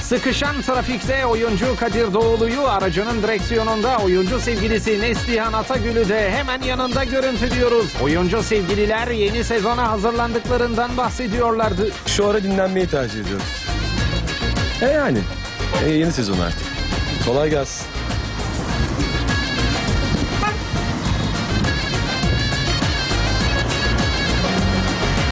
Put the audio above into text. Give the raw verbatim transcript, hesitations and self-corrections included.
Sıkışan trafikte oyuncu Kadir Doğulu'yu aracının direksiyonunda oyuncu sevgilisi Neslihan Atagül'ü de hemen yanında görüntülüyoruz. Oyuncu sevgililer yeni sezona hazırlandıklarından bahsediyorlardı. Şu ara dinlenmeyi tercih ediyoruz. E yani. E yeni sezon artık. Kolay gelsin.